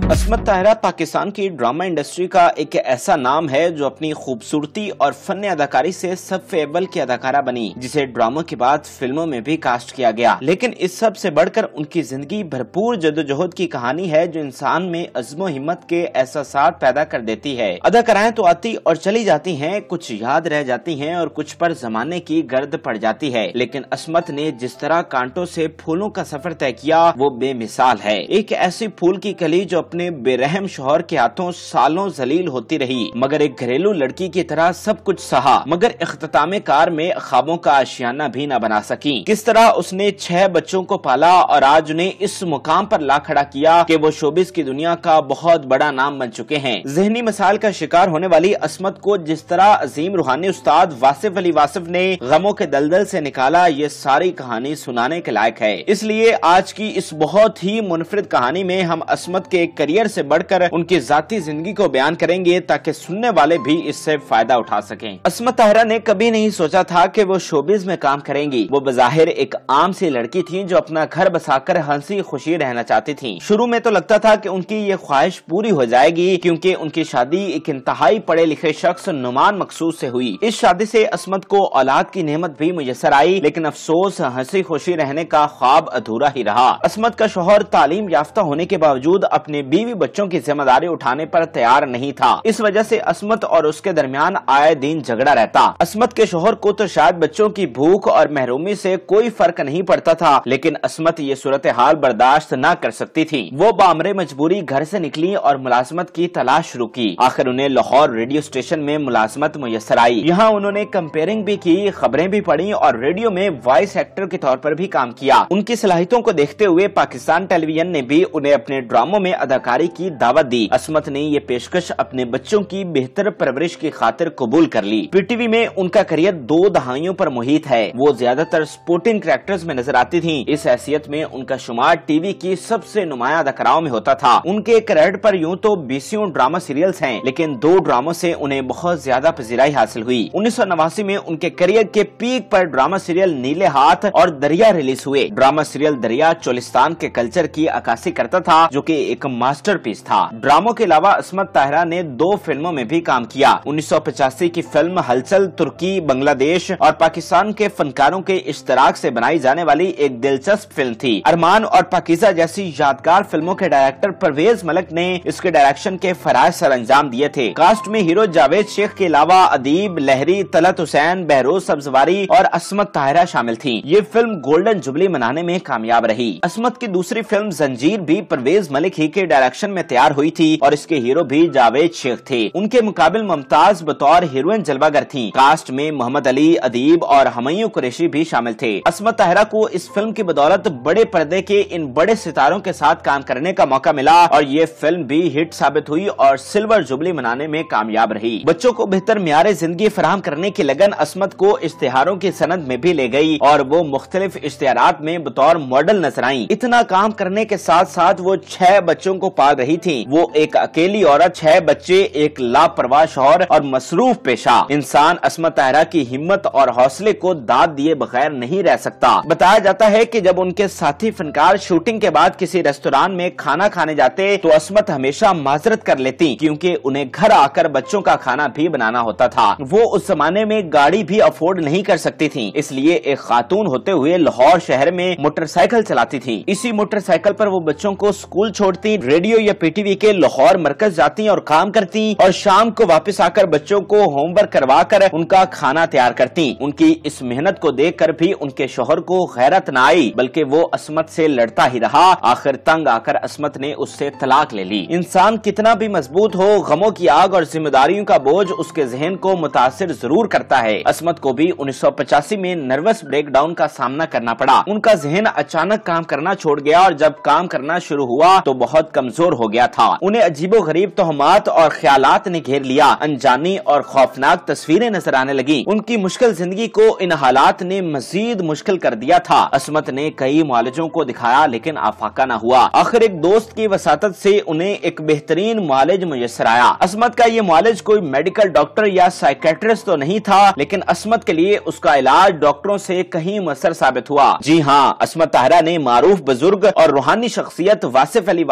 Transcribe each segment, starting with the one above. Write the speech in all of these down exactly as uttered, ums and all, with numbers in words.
असमत ताहरा पाकिस्तान की ड्रामा इंडस्ट्री का एक ऐसा नाम है जो अपनी खूबसूरती और फन अदाकारी से सबसे अव्वल की अदाकारा बनी, जिसे ड्रामों के बाद फिल्मों में भी कास्ट किया गया। लेकिन इस सब से बढ़कर उनकी जिंदगी भरपूर जद्दोजहद की कहानी है जो इंसान में अज़्म हिम्मत के एहसासात पैदा कर देती है। अदाकाराएं तो आती और चली जाती हैं, कुछ याद रह जाती हैं और कुछ पर जमाने की गर्द पड़ जाती है, लेकिन असमत ने जिस तरह कांटों से फूलों का सफर तय किया वो बेमिसाल है। एक ऐसी फूल की कली जो अपने बेरहम शौहर के हाथों सालों जलील होती रही, मगर एक घरेलू लड़की की तरह सब कुछ सहा, मगर इख्तितामे कार में ख्वाबों का आशियाना भी न बना सकी। किस तरह उसने छह बच्चों को पाला और आज उन्हें इस मुकाम पर ला खड़ा किया कि वो शोबिस की दुनिया का बहुत बड़ा नाम बन चुके हैं। जहनी मसाइल का शिकार होने वाली असमत को जिस तरह अजीम रूहानी उस्ताद वासिफ अली वासिफ ने गमों के दलदल से निकाला, ये सारी कहानी सुनाने के लायक है। इसलिए आज की इस बहुत ही मुनफरिद कहानी में हम असमत के करियर से बढ़कर उनकी जाती जिंदगी को बयान करेंगे ताकि सुनने वाले भी इससे फायदा उठा सकें। असमत ताहरा ने कभी नहीं सोचा था कि वो शोबिज में काम करेंगी। वो बज़ाहिर एक आम सी लड़की थी जो अपना घर बसाकर हंसी खुशी रहना चाहती थी। शुरू में तो लगता था कि उनकी ये ख्वाहिश पूरी हो जाएगी क्योंकि उनकी शादी एक इंतहाई पढ़े लिखे शख्स नुमान मकसूद से हुई। इस शादी से असमत को औलाद की नेमत भी मुयस्सर आई, लेकिन अफसोस हंसी खुशी रहने का ख्वाब अधूरा ही रहा। असमत का शौहर तालीम याफ्ता होने के बावजूद अपने बीवी बच्चों की जिम्मेदारी उठाने पर तैयार नहीं था। इस वजह से असमत और उसके दरमियान आए दिन झगड़ा रहता। असमत के शौहर को तो शायद बच्चों की भूख और महरूमी से कोई फर्क नहीं पड़ता था, लेकिन असमत ये सूरत हाल बर्दाश्त न कर सकती थी। वो बामरे मजबूरी घर से निकली और मुलाजमत की तलाश शुरू की। आखिर उन्हें लाहौर रेडियो स्टेशन में मुलाजमत मुयस्सर आई। यहाँ उन्होंने कंपेयरिंग भी की, खबरें भी पढ़ी और रेडियो में वॉइस एक्टर के तौर पर भी काम किया। उनकी सलाहियतों को देखते हुए पाकिस्तान टेलीविजन ने भी उन्हें अपने ड्रामों में अदाकारी की दावत दी। असमत ने ये पेशकश अपने बच्चों की बेहतर परवरिश की खातिर कबूल कर ली। पीटीवी में उनका करियर दो दहाइयों पर मुहित है। वो ज्यादातर स्पोर्टिंग कैरेक्टर्स में नजर आती थीं। इस हैसियत में उनका शुमार टीवी की सबसे नुमाया अदाकाराओं में होता था। उनके करियर पर यूं तो बीसियों ड्रामा सीरियल्स हैं, लेकिन दो ड्रामों से उन्हें बहुत ज्यादा पजीराई हासिल हुई। उन्नीस सौ नवासी में उनके करियर के पीक पर ड्रामा सीरियल नीले हाथ और दरिया रिलीज हुए। ड्रामा सीरियल दरिया चोलिस्तान के कल्चर की अक्कासी करता था, जो कि एक मास्टरपीस था। ड्रामों के अलावा असमत ताहरा ने दो फिल्मों में भी काम किया। उन्नीस सौ पचासी की फिल्म हलचल तुर्की, बांग्लादेश और पाकिस्तान के फनकारों के इश्तराक से बनाई जाने वाली एक दिलचस्प फिल्म थी। अरमान और पाकिजा जैसी यादगार फिल्मों के डायरेक्टर परवेज मलिक ने इसके डायरेक्शन के फराज सर अंजाम दिए थे। कास्ट में हीरो जावेद शेख के अलावा अदीब, लहरी, तलत हुसैन, बहरोज सब्जवारी और असमत ताहरा शामिल थी। ये फिल्म गोल्डन जुबली मनाने में कामयाब रही। असमत की दूसरी फिल्म जंजीर भी परवेज मलिक ही के डायरेक्शन में तैयार हुई थी और इसके हीरो भी जावेद शेख थे। उनके मुकाबिल मुमताज बतौर हीरोइन जलवागर थी। कास्ट में मोहम्मद अली, अदीब और हमयू कुरैशी भी शामिल थे। असमत ताहरा को इस फिल्म की बदौलत बड़े पर्दे के इन बड़े सितारों के साथ काम करने का मौका मिला और ये फिल्म भी हिट साबित हुई और सिल्वर जुबली मनाने में कामयाब रही। बच्चों को बेहतर मियारे जिंदगी फराहम करने की लगन असमत को इश्तिहारों की सनद में भी ले गई और वो मुख्तलिफ इश्तिहारात में बतौर मॉडल नजर आई। इतना काम करने के साथ साथ वो छह बच्चों को पाल रही थी। वो एक अकेली औरत, छह बच्चे, एक लापरवाह शौहर और मसरूफ पेशा इंसान असमत ताहरा की हिम्मत और हौसले को दाद दिए बगैर नहीं रह सकता। बताया जाता है कि जब उनके साथी फनकार शूटिंग के बाद किसी रेस्टोरेंट में खाना खाने जाते तो असमत हमेशा माजरत कर लेती क्योंकि उन्हें घर आकर बच्चों का खाना भी बनाना होता था। वो उस जमाने में गाड़ी भी अफोर्ड नहीं कर सकती थी, इसलिए एक खातून होते हुए लाहौर शहर में मोटरसाइकिल चलाती थी। इसी मोटरसाइकिल पर वो बच्चों को स्कूल छोड़ती, रेडियो या पीटीवी के लाहौर मरकज जाती और काम करती और शाम को वापस आकर बच्चों को होमवर्क करवा कर उनका खाना तैयार करती। उनकी इस मेहनत को देखकर भी उनके शौहर को गैरत न आई, बल्कि वो असमत से लड़ता ही रहा। आखिर तंग आकर असमत ने उससे तलाक ले ली। इंसान कितना भी मजबूत हो, गमों की आग और जिम्मेदारियों का बोझ उसके जहन को मुतासिर जरूर करता है। असमत को भी उन्नीस सौ पचासी में नर्वस ब्रेकडाउन का सामना करना पड़ा। उनका जहन अचानक काम करना छोड़ गया और जब काम करना शुरू हुआ तो बहुत कमजोर हो गया था। उन्हें अजीबो गरीब तोहमात और ख्यालात ने घेर लिया। अनजानी और खौफनाक तस्वीरें नजर आने लगी। उनकी मुश्किल जिंदगी को इन हालात ने मजीद मुश्किल कर दिया था। असमत ने कई मुआलिजों को दिखाया लेकिन आफाका न हुआ। आखिर एक दोस्त की वसातत से उन्हें एक बेहतरीन मुआलिज मुयस्सर आया। असमत का ये मुआलिज कोई मेडिकल डॉक्टर या साइकेट्रिस्ट तो नहीं था, लेकिन असमत के लिए उसका इलाज डॉक्टरों से कहीं मुअस्सर साबित हुआ। जी हाँ, असमत ताहरा ने मारूफ बुजुर्ग और रूहानी शख्सियत वासिफ अली वासिफ की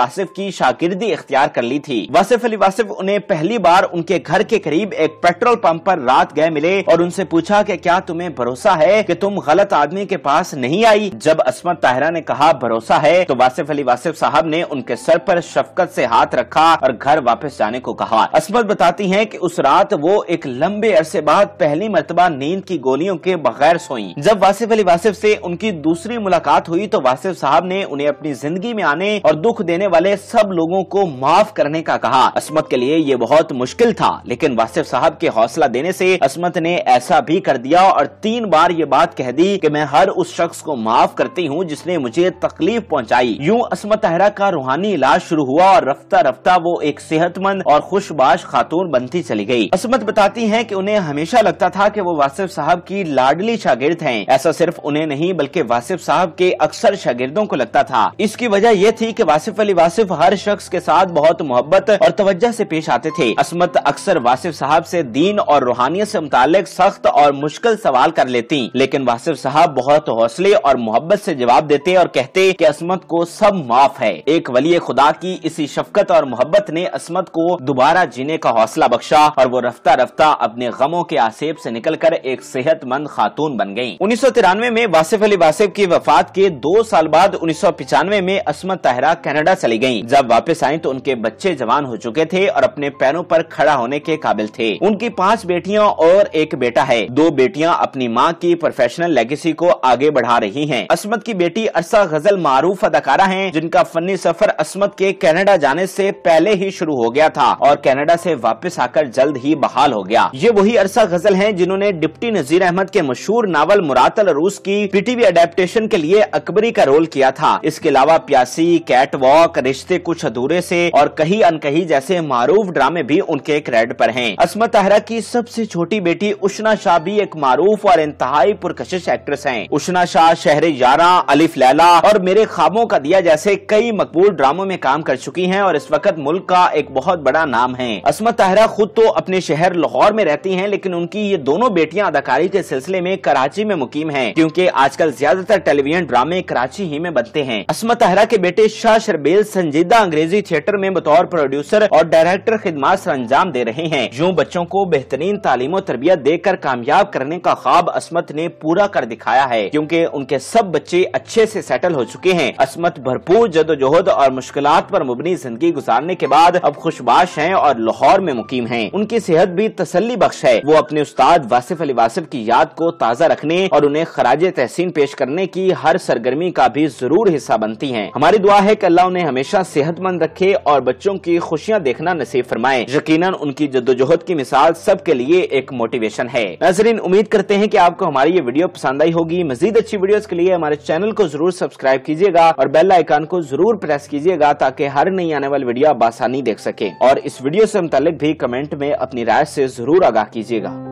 की शागिर्दी इख्तियार कर ली थी। वासिफ अली वासिफ उन्हें पहली बार उनके घर के करीब एक पेट्रोल पंप पर रात गए मिले और उनसे पूछा कि क्या तुम्हें भरोसा है कि तुम गलत आदमी के पास नहीं आई। जब अस्मत ताहिरा ने कहा भरोसा है, तो वासिफ अली वासिफ साहब ने उनके सर पर शफकत से हाथ रखा और घर वापस जाने को कहा। अस्मत बताती हैं कि उस रात वो एक लंबे अरसे बाद पहली मर्तबा नींद की गोलियों के बगैर सोई। जब वासिफ अली वासिफ से उनकी दूसरी मुलाकात हुई तो वासिफ साहब ने उन्हें अपनी जिंदगी में आने और दुख देने वाले सब लोगों को माफ करने का कहा। अस्मत के लिए ये बहुत मुश्किल था, लेकिन वासिफ साहब के हौसला देने से अस्मत ने ऐसा भी कर दिया और तीन बार ये बात कह दी कि मैं हर उस शख्स को माफ करती हूँ जिसने मुझे तकलीफ पहुँचाई। यूँ अस्मत ताहिरा का रूहानी इलाज शुरू हुआ और रफ्ता रफ्ता वो एक सेहतमंद और खुशबाश खातून बनती चली गई। अस्मत बताती हैं कि उन्हें हमेशा लगता था कि वो वासिफ साहब की लाडली शागिर्द हैं। ऐसा सिर्फ उन्हें नहीं बल्कि वासिफ साहब के अक्सर शागिर्दों को लगता था। इसकी वजह यह थी कि वासिफ अली वासिफ हर शख्स के साथ बहुत मोहब्बत और तवज्जो से पेश आते थे। अस्मत अक्सर वासिफ साहब से दीन और रूहानियत से मुताल्लिक सख्त और मुश्किल सवाल कर लेती, लेकिन वासिफ साहब बहुत हौसले और मोहब्बत से जवाब देते और कहते कि अस्मत को सब माफ है। एक वली खुदा की इसी शफकत और मोहब्बत ने अस्मत को दोबारा जीने का हौसला बख्शा और वो रफ्ता रफ्ता अपने गमों के आसेब से निकलकर एक सेहतमंद खातून बन गयी। उन्नीस सौ तिरानवे में वासिफ अली वासिफ की वफात के दो साल बाद उन्नीस सौ पिचानवे में अस्मत ताहिरा कनाडा चली गयीं। जब वापस आई तो उनके बच्चे जवान हो चुके थे और अपने पैरों पर खड़ा होने के काबिल थे। उनकी पांच बेटियां और एक बेटा है। दो बेटियां अपनी मां की प्रोफेशनल लेगेसी को आगे बढ़ा रही हैं। अस्मत की बेटी अरसा गजल मारूफ अदाकारा हैं, जिनका फनी सफर अस्मत के कनाडा जाने से पहले ही शुरू हो गया था और कनाडा से वापस आकर जल्द ही बहाल हो गया। ये वही अरसा गजल हैं जिन्होंने डिप्टी नजीर अहमद के मशहूर नावल मुरातल रूस की पीटीवी अडेप्टेशन के लिए अकबरी का रोल किया था। इसके अलावा प्यासी, कैट वॉक, रिश्ते कुछ अधूरे से और कहीं अनकही जैसे मारूफ ड्रामे भी उनके क्रेडिट पर हैं। अस्मत ताहिरा की सबसे छोटी बेटी उशना शाह भी एक मारूफ और इंतहाई पुरकशिश एक्ट्रेस हैं। उशना शाह शहरे यारा, अलिफ लैला और मेरे ख्वाबों का दिया जैसे कई मकबूल ड्रामों में काम कर चुकी हैं और इस वक्त मुल्क का एक बहुत बड़ा नाम है। अस्मत ताहिरा खुद तो अपने शहर लाहौर में रहती हैं, लेकिन उनकी ये दोनों बेटियां अदाकारी के सिलसिले में कराची में मुकीम हैं, क्योंकि आजकल ज्यादातर टेलीविजन ड्रामे कराची ही में बनते हैं। अस्मत ताहिरा के बेटे शाह शर्बेल संजीदा अंग्रेजी थिएटर में बतौर प्रोड्यूसर और डायरेक्टर खिदमत सर अंजाम दे रहे हैं। यूं बच्चों को बेहतरीन तालीम और तरबियत देकर कामयाब करने का ख्वाब अस्मत ने पूरा कर दिखाया है, क्योंकि उनके सब बच्चे अच्छे से सेटल हो चुके हैं। अस्मत भरपूर जदोजहद और मुश्किलात पर मुबनी जिंदगी गुजारने के बाद अब खुशबाश हैं और लाहौर में मुकीम हैं। उनकी सेहत भी तसल्ली बख्श है। वो अपने उस्ताद वासिफ अली वासिफ की याद को ताज़ा रखने और उन्हें खराजे तहसीन पेश करने की हर सरगर्मी का भी जरूर हिस्सा बनती हैं। हमारी दुआ है कि अल्लाह उन्हें हमेशा सेहतमंद रखे और बच्चों की खुशियां देखना नसीब फरमाए। यकीनन उनकी जद्दोजहद की मिसाल सबके लिए एक मोटिवेशन है। नाज़रीन, उम्मीद करते हैं कि आपको हमारी ये वीडियो पसंद आई होगी। मजीद अच्छी वीडियोस के लिए हमारे चैनल को जरूर सब्सक्राइब कीजिएगा और बेल आइकन को जरूर प्रेस कीजिएगा ताकि हर नई आने वाली वीडियो आप आसानी देख सके। और इस वीडियो से मुताल्लिक भी कमेंट में अपनी राय से जरूर आगाह कीजिएगा।